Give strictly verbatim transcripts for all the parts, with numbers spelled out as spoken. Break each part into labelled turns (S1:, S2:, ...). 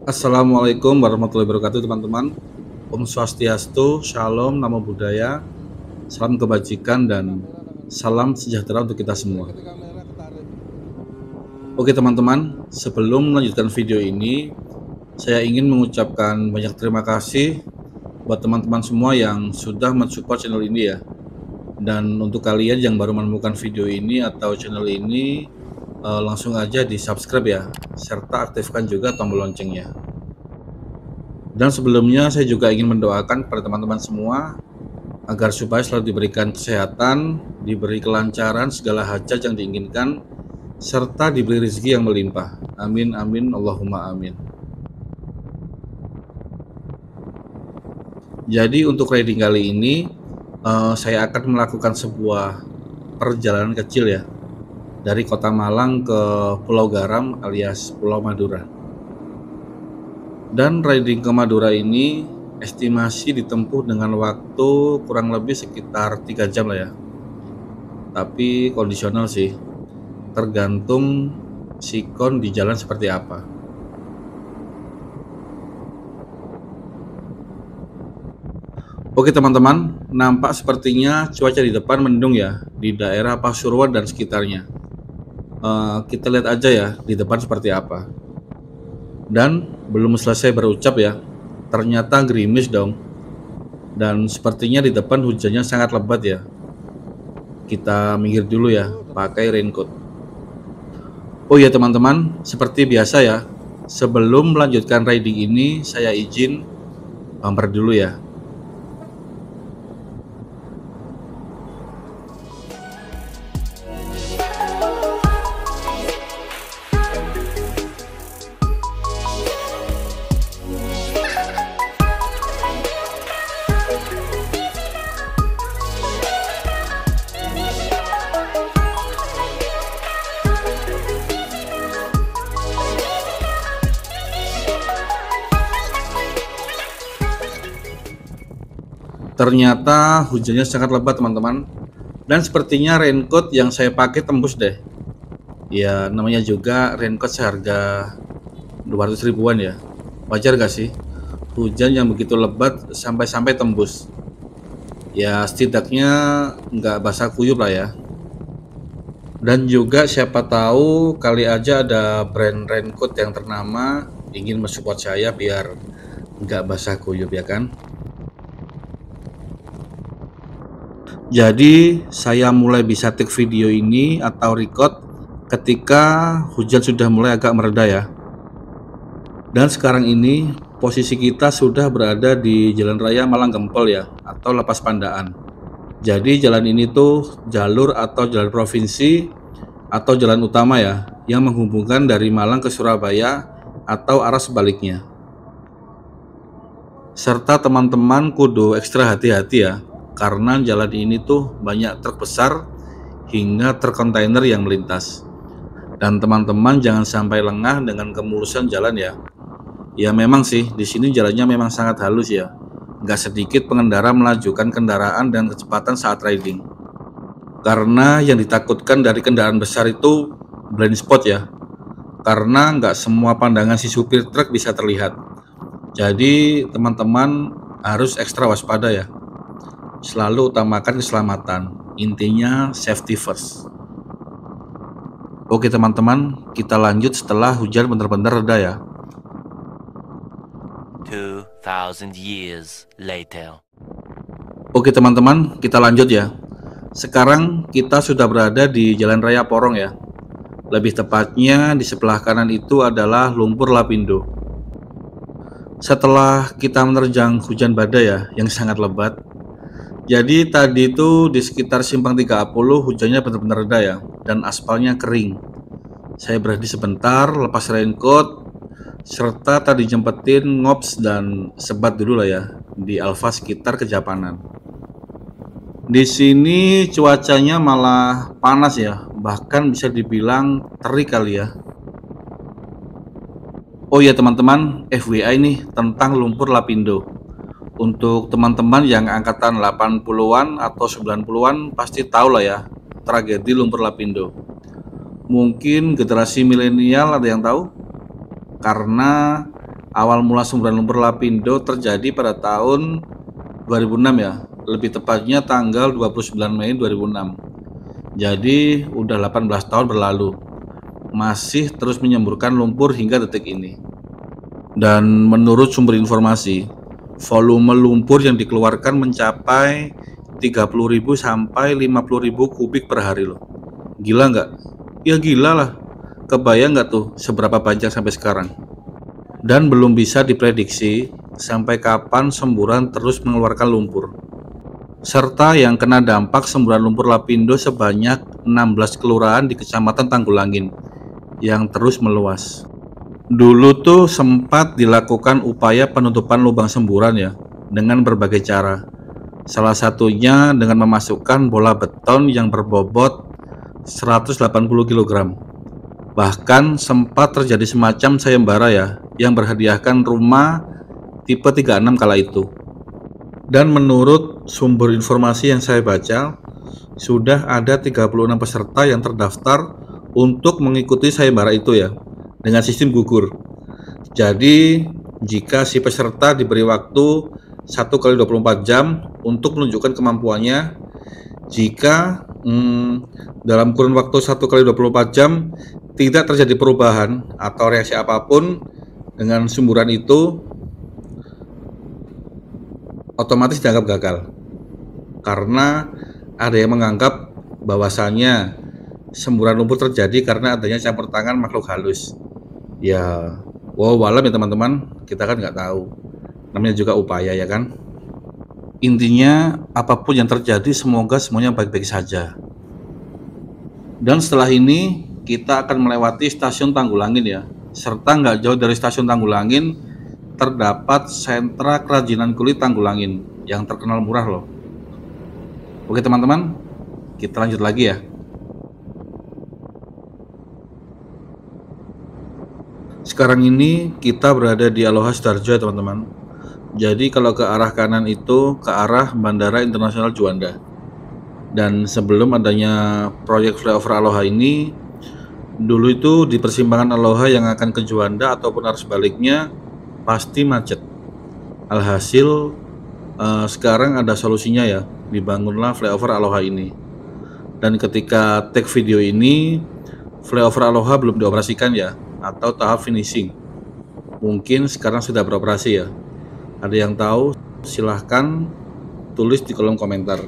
S1: Assalamualaikum warahmatullahi wabarakatuh teman-teman. Om Swastiastu, Shalom, Namo Buddhaya, salam kebajikan dan salam sejahtera untuk kita semua. Oke teman-teman, sebelum melanjutkan video ini, saya ingin mengucapkan banyak terima kasih buat teman-teman semua yang sudah mensupport channel ini ya. Dan untuk kalian yang baru menemukan video ini atau channel ini, eh, langsung aja di subscribe ya, serta aktifkan juga tombol loncengnya. Dan sebelumnya saya juga ingin mendoakan kepada teman-teman semua agar supaya selalu diberikan kesehatan, diberi kelancaran segala hajat yang diinginkan, serta diberi rezeki yang melimpah. Amin amin Allahumma amin. Jadi untuk riding kali ini uh, saya akan melakukan sebuah perjalanan kecil ya, dari kota Malang ke Pulau Garam alias Pulau Madura. Dan riding ke Madura ini estimasi ditempuh dengan waktu kurang lebih sekitar tiga jam lah ya. Tapi kondisional sih, tergantung sikon di jalan seperti apa. Oke teman-teman, nampak sepertinya cuaca di depan mendung ya, di daerah Pasuruan dan sekitarnya. uh, Kita lihat aja ya di depan seperti apa. Dan belum selesai berucap ya, ternyata gerimis dong. Dan sepertinya di depan hujannya sangat lebat ya. Kita minggir dulu ya, pakai raincoat. Oh ya teman-teman, seperti biasa ya, sebelum melanjutkan riding ini, saya izin bumper dulu ya. Ternyata hujannya sangat lebat teman-teman. Dan sepertinya raincoat yang saya pakai tembus deh. Ya namanya juga raincoat seharga dua ratus ribuan ya. Wajar gak sih hujan yang begitu lebat sampai-sampai tembus? Ya setidaknya nggak basah kuyup lah ya. Dan juga siapa tahu kali aja ada brand raincoat yang ternama ingin mensupport saya biar nggak basah kuyup ya kan. Jadi saya mulai bisa take video ini atau record ketika hujan sudah mulai agak mereda ya. Dan sekarang ini posisi kita sudah berada di Jalan Raya Malang Gempol ya, atau Lepas Pandaan. Jadi jalan ini tuh jalur atau jalan provinsi atau jalan utama ya, yang menghubungkan dari Malang ke Surabaya atau arah sebaliknya. Serta teman-teman kudu ekstra hati-hati ya, karena jalan ini tuh banyak truk besar hingga truk kontainer yang melintas. Dan teman-teman jangan sampai lengah dengan kemulusan jalan ya. Ya memang sih di sini jalannya memang sangat halus ya. Nggak sedikit pengendara melajukan kendaraan dan kecepatan saat riding. Karena yang ditakutkan dari kendaraan besar itu blind spot ya. Karena nggak semua pandangan si supir truk bisa terlihat. Jadi teman-teman harus ekstra waspada ya. Selalu utamakan keselamatan, intinya safety first. Oke teman-teman, kita lanjut setelah hujan benar-benar reda ya.
S2: two thousand years later.
S1: Oke teman-teman, kita lanjut ya. Sekarang kita sudah berada di Jalan Raya Porong ya. Lebih tepatnya di sebelah kanan itu adalah lumpur lapindo. Setelah kita menerjang hujan badai ya, yang sangat lebat. Jadi tadi itu di sekitar simpang tiga puluh hujannya benar-benar reda ya, dan aspalnya kering. Saya berhenti sebentar, lepas raincoat, serta tadi jempetin ngops dan sebat dulu lah ya di Alfa sekitar Kejapanan. Di sini cuacanya malah panas ya, bahkan bisa dibilang terik kali ya. Oh ya teman-teman, F Y I nih tentang lumpur lapindo. Untuk teman-teman yang angkatan delapan puluhan atau sembilan puluhan pasti tahu lah ya tragedi lumpur lapindo. Mungkin generasi milenial ada yang tahu? Karena Awal mula semburan lumpur lapindo terjadi pada tahun dua ribu enam ya, lebih tepatnya tanggal dua puluh sembilan Mei dua ribu enam. Jadi udah delapan belas tahun berlalu, masih terus menyemburkan lumpur hingga detik ini. Dan menurut sumber informasi, volume lumpur yang dikeluarkan mencapai tiga puluh ribu sampai lima puluh ribu kubik per hari loh. Gila nggak? Ya gila lah. Kebayang nggak tuh seberapa banyak sampai sekarang? Dan belum bisa diprediksi sampai kapan semburan terus mengeluarkan lumpur. Serta yang kena dampak semburan lumpur lapindo sebanyak enam belas kelurahan di Kecamatan Tanggulangin yang terus meluas. Dulu tuh sempat dilakukan upaya penutupan lubang semburan ya, dengan berbagai cara. Salah satunya dengan memasukkan bola beton yang berbobot seratus delapan puluh kilogram. Bahkan sempat terjadi semacam sayembara ya, yang berhadiahkan rumah tipe tiga puluh enam kala itu. Dan menurut sumber informasi yang saya baca, sudah ada tiga puluh enam peserta yang terdaftar untuk mengikuti sayembara itu ya, dengan sistem gugur. Jadi jika si peserta diberi waktu satu kali dua puluh empat jam untuk menunjukkan kemampuannya, jika hmm, dalam kurun waktu satu kali dua puluh empat jam tidak terjadi perubahan atau reaksi apapun dengan semburan itu, otomatis dianggap gagal. Karena ada yang menganggap bahwasannya semburan lumpur terjadi karena adanya campur tangan makhluk halus. Ya, wow, walam ya teman-teman, kita kan nggak tahu. Namanya juga upaya ya kan. Intinya apapun yang terjadi semoga semuanya baik-baik saja. Dan setelah ini kita akan melewati stasiun Tanggulangin ya. Serta nggak jauh dari stasiun Tanggulangin terdapat sentra kerajinan kulit Tanggulangin yang terkenal murah loh. Oke teman-teman, kita lanjut lagi ya. Sekarang ini kita berada di Aloha Sidoarjo ya teman-teman. Jadi kalau ke arah kanan itu ke arah Bandara Internasional Juanda. Dan sebelum adanya proyek flyover Aloha ini, dulu itu di persimpangan Aloha yang akan ke Juanda ataupun arus baliknya pasti macet. Alhasil eh, sekarang ada solusinya ya, dibangunlah flyover Aloha ini. Dan ketika take video ini, flyover Aloha belum dioperasikan ya, atau tahap finishing. Mungkin sekarang sudah beroperasi ya. Ada yang tahu? Silahkan tulis di kolom komentar.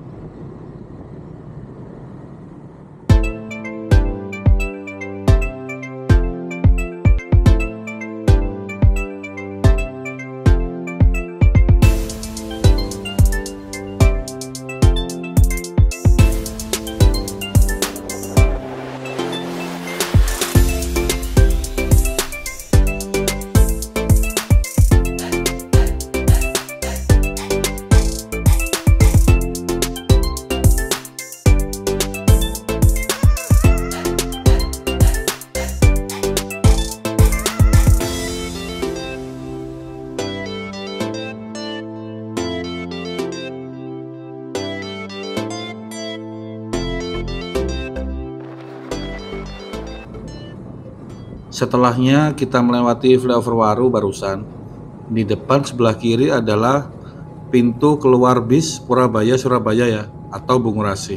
S1: Setelahnya kita melewati flyover Waru barusan. Di depan sebelah kiri adalah pintu keluar bis Purabaya Surabaya ya, atau Bungurasi.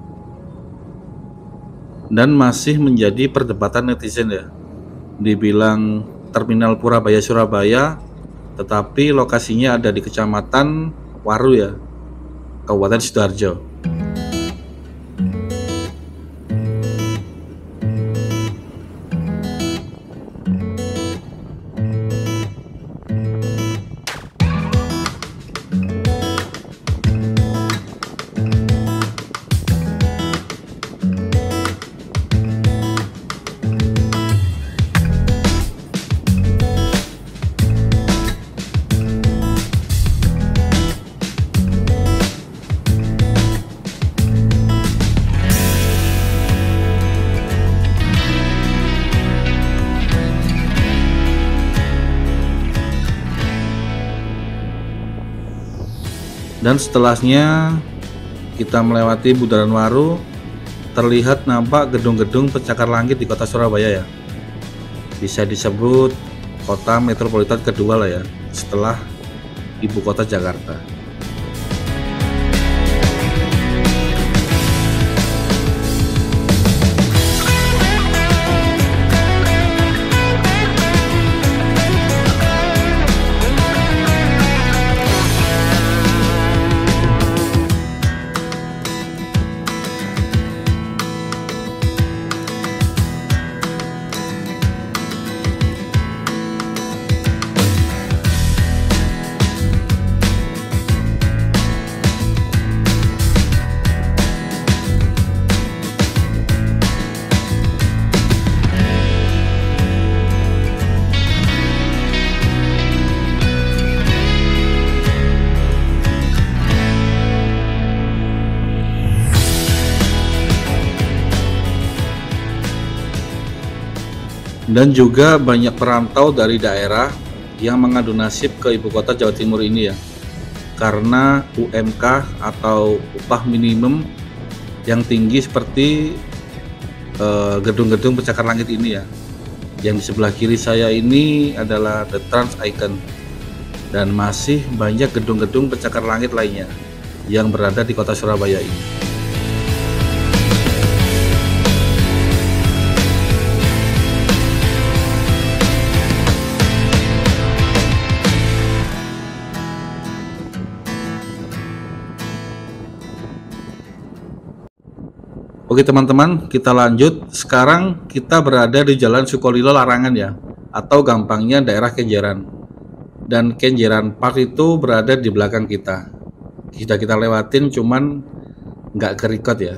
S1: Dan masih menjadi perdebatan netizen ya. Dibilang terminal Purabaya Surabaya, tetapi lokasinya ada di Kecamatan Waru ya, Kabupaten Sidoarjo. Dan setelahnya kita melewati Bundaran Waru, terlihat nampak gedung-gedung pencakar langit di kota Surabaya ya. Bisa disebut kota metropolitan kedua lah ya, setelah ibu kota Jakarta. Dan juga banyak perantau dari daerah yang mengadu nasib ke ibu kota Jawa Timur ini ya, karena U M K atau upah minimum yang tinggi seperti gedung-gedung uh, pencakar langit ini ya. Yang di sebelah kiri saya ini adalah The Trans Icon, dan masih banyak gedung-gedung pencakar langit lainnya yang berada di kota Surabaya ini. Oke teman-teman, kita lanjut. Sekarang kita berada di Jalan Sukolilo Larangan ya, atau gampangnya daerah Kenjeran. Dan Kenjeran Park itu berada di belakang kita. Kita kita lewatin, cuman nggak kerekod ya.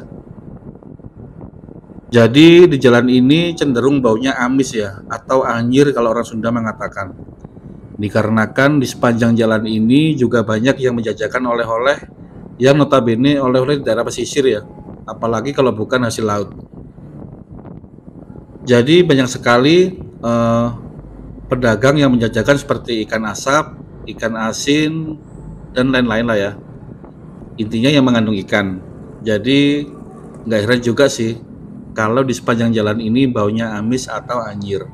S1: Jadi di jalan ini cenderung baunya amis ya, atau anjir kalau orang Sunda mengatakan. Dikarenakan di sepanjang jalan ini juga banyak yang menjajakan oleh-oleh yang notabene oleh-oleh di daerah pesisir ya, apalagi kalau bukan hasil laut. Jadi banyak sekali eh, pedagang yang menjajakan seperti ikan asap, ikan asin, dan lain-lain lah ya. Intinya yang mengandung ikan. Jadi nggak heran juga sih kalau di sepanjang jalan ini baunya amis atau anjir.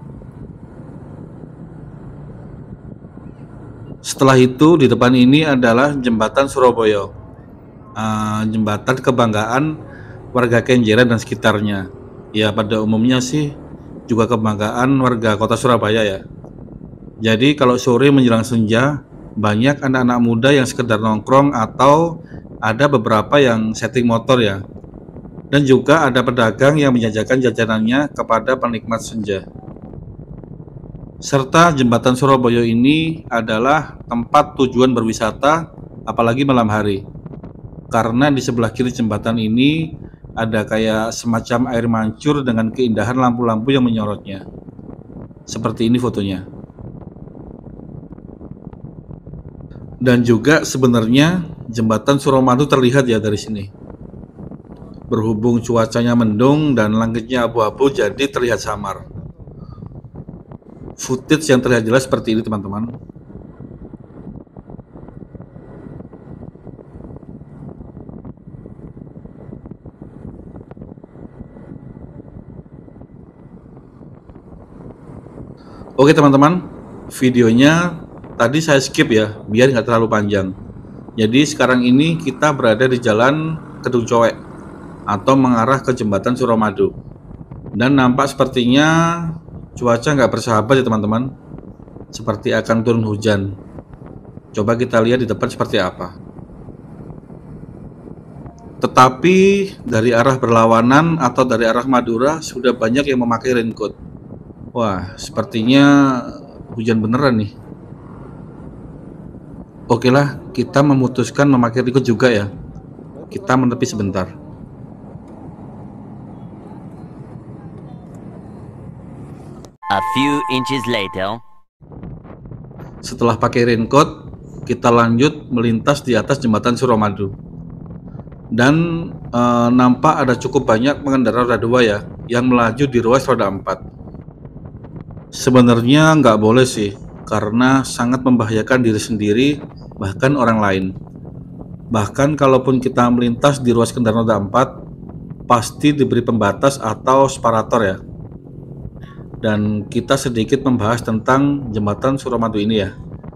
S1: Setelah itu di depan ini adalah Jembatan Surabaya, uh, jembatan kebanggaan warga Kenjeran dan sekitarnya. Ya pada umumnya sih juga kebanggaan warga kota Surabaya ya. Jadi kalau sore menjelang senja, banyak anak-anak muda yang sekedar nongkrong atau ada beberapa yang setting motor ya. Dan juga ada pedagang yang menjajakan jajanannya kepada penikmat senja. Serta jembatan Surabaya ini adalah tempat tujuan berwisata apalagi malam hari. Karena di sebelah kiri jembatan ini ada kayak semacam air mancur dengan keindahan lampu-lampu yang menyorotnya. Seperti ini fotonya. Dan juga sebenarnya jembatan Suramadu terlihat ya dari sini. Berhubung cuacanya mendung dan langitnya abu-abu, jadi terlihat samar. Footage yang terlihat jelas seperti ini teman-teman. Oke teman-teman, videonya tadi saya skip ya, biar nggak terlalu panjang. Jadi sekarang ini kita berada di Jalan Kedung Coek atau mengarah ke Jembatan Suramadu. Dan nampak sepertinya cuaca nggak bersahabat ya teman-teman, seperti akan turun hujan. Coba kita lihat di depan seperti apa. Tetapi dari arah berlawanan atau dari arah Madura sudah banyak yang memakai raincoat. Wah, sepertinya hujan beneran nih. Oke lah, kita memutuskan memakai raincoat juga ya. Kita menepi sebentar.
S2: A few inches later.
S1: Setelah pakai raincoat, kita lanjut melintas di atas jembatan Suramadu. Dan e, nampak ada cukup banyak pengendara roda dua ya, yang melaju di ruas roda empat. Sebenarnya nggak boleh sih, karena sangat membahayakan diri sendiri, bahkan orang lain. Bahkan kalaupun kita melintas di ruas kendaraan roda empat, pasti diberi pembatas atau separator ya. dan kita sedikit membahas tentang jembatan Suramadu ini ya.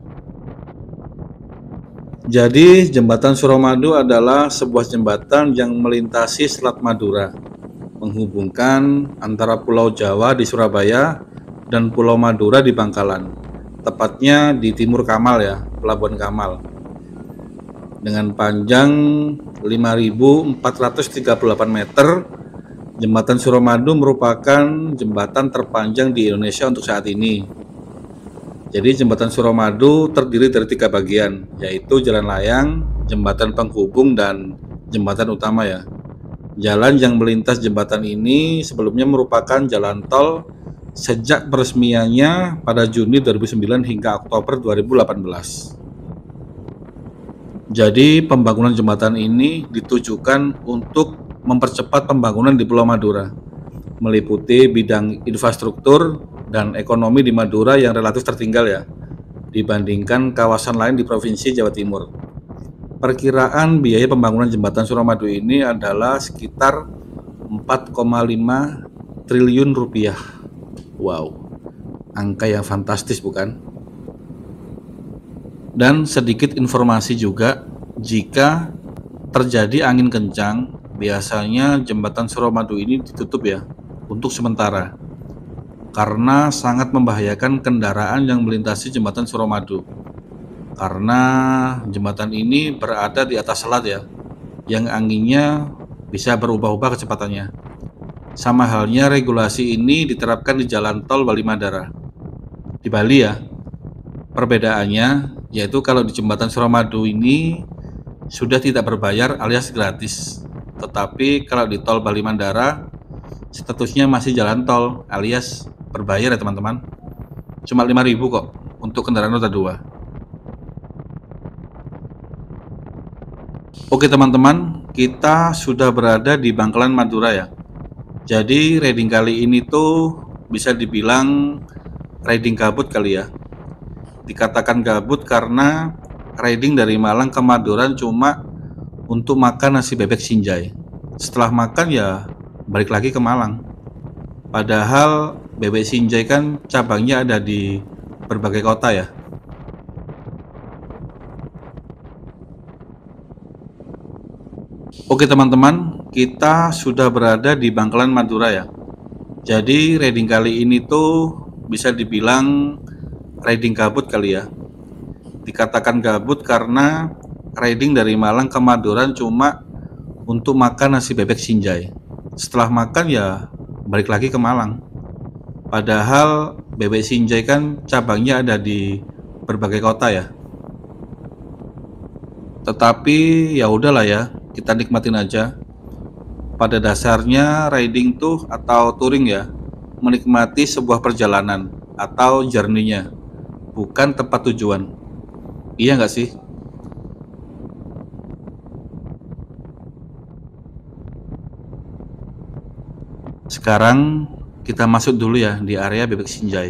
S1: Jadi jembatan Suramadu adalah sebuah jembatan yang melintasi Selat Madura, menghubungkan antara Pulau Jawa di Surabaya dan Pulau Madura di Bangkalan, tepatnya di Timur Kamal ya, Pelabuhan Kamal. Dengan panjang lima ribu empat ratus tiga puluh delapan meter, jembatan Suramadu merupakan jembatan terpanjang di Indonesia untuk saat ini. Jadi jembatan Suramadu terdiri dari tiga bagian, yaitu jalan layang, jembatan penghubung, dan jembatan utama ya. Jalan yang melintas jembatan ini sebelumnya merupakan jalan tol sejak peresmiannya pada Juni dua ribu sembilan hingga Oktober dua ribu delapan belas. Jadi pembangunan jembatan ini ditujukan untuk mempercepat pembangunan di Pulau Madura, meliputi bidang infrastruktur dan ekonomi di Madura yang relatif tertinggal ya, dibandingkan kawasan lain di Provinsi Jawa Timur. Perkiraan biaya pembangunan jembatan Suramadu ini adalah sekitar empat koma lima triliun rupiah. Wow, angka yang fantastis bukan? Dan sedikit informasi juga, jika terjadi angin kencang, biasanya jembatan Suramadu ini ditutup ya, untuk sementara, karena sangat membahayakan kendaraan yang melintasi jembatan Suramadu. Karena jembatan ini berada di atas selat ya, yang anginnya bisa berubah-ubah kecepatannya. Sama halnya regulasi ini diterapkan di jalan tol Bali Madara di Bali ya. Perbedaannya yaitu kalau di jembatan Suramadu ini sudah tidak berbayar alias gratis. Tetapi kalau di tol Bali Mandara statusnya masih jalan tol alias berbayar ya teman-teman. Cuma lima ribu kok untuk kendaraan roda dua. Oke teman-teman, kita sudah berada di Bangkalan Madura ya. Jadi riding kali ini tuh bisa dibilang riding gabut kali ya. Dikatakan gabut karena riding dari Malang ke Madura cuma untuk makan nasi bebek Sinjai. Setelah makan ya balik lagi ke Malang. Padahal bebek Sinjai kan cabangnya ada di berbagai kota ya. Oke teman-teman, kita sudah berada di Bangkalan Madura ya. Jadi riding kali ini tuh bisa dibilang riding gabut kali ya. Dikatakan gabut karena riding dari Malang ke Madura cuma untuk makan nasi bebek Sinjai. Setelah makan ya balik lagi ke Malang. Padahal bebek Sinjai kan cabangnya ada di berbagai kota ya. Tetapi ya udahlah ya, kita nikmatin aja. Pada dasarnya riding tuh atau touring ya, menikmati sebuah perjalanan atau journey-nya, bukan tempat tujuan. Iya nggak sih? Sekarang kita masuk dulu ya di area bebek Sinjai.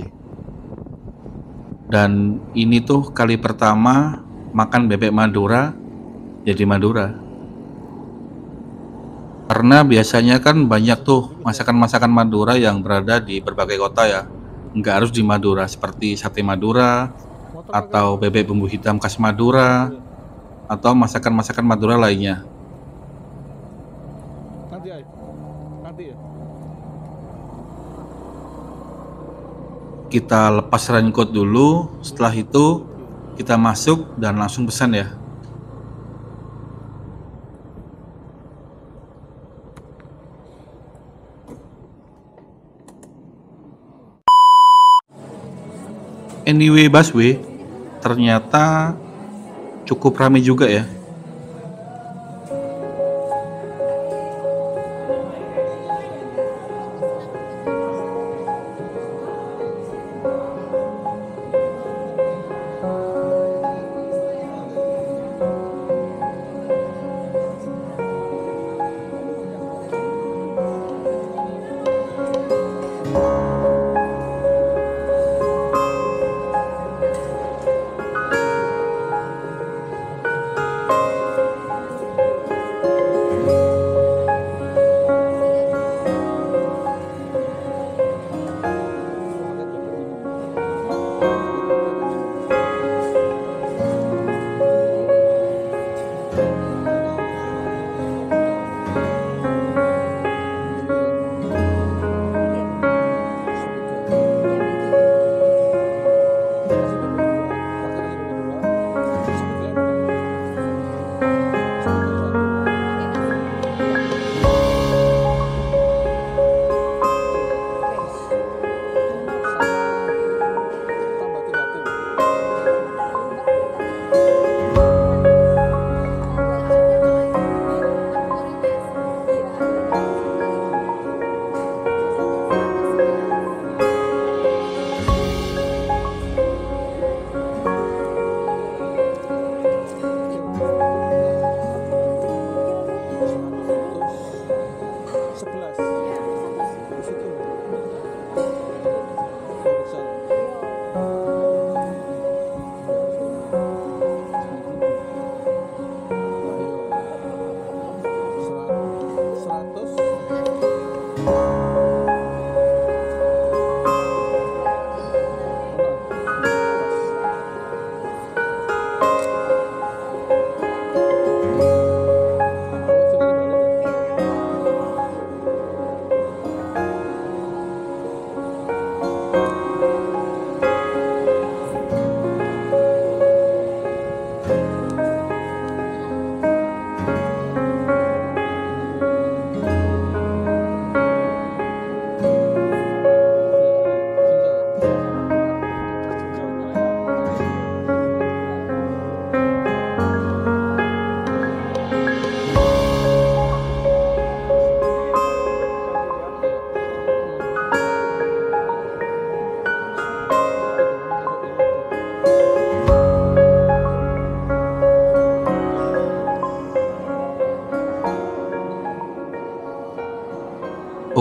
S1: Dan ini tuh kali pertama makan bebek Madura jadi Madura. Karena biasanya kan banyak tuh masakan-masakan Madura yang berada di berbagai kota ya. Nggak harus di Madura, seperti sate Madura, atau bebek bumbu hitam khas Madura, atau masakan-masakan Madura lainnya.
S3: Nanti ya. Nanti ya.
S1: Kita lepas raincoat dulu, setelah itu kita masuk dan langsung pesan ya. Anyway busway ternyata cukup ramai juga ya.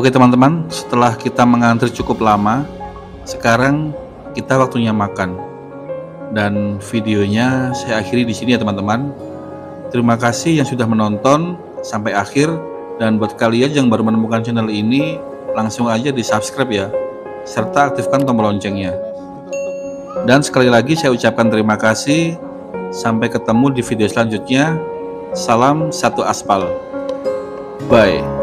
S1: Oke teman-teman, setelah kita mengantri cukup lama, sekarang kita waktunya makan. Dan videonya saya akhiri di sini ya teman-teman. Terima kasih yang sudah menonton sampai akhir, dan buat kalian yang baru menemukan channel ini, langsung aja di subscribe ya, serta aktifkan tombol loncengnya. Dan sekali lagi saya ucapkan terima kasih. Sampai ketemu di video selanjutnya. Salam satu aspal. Bye.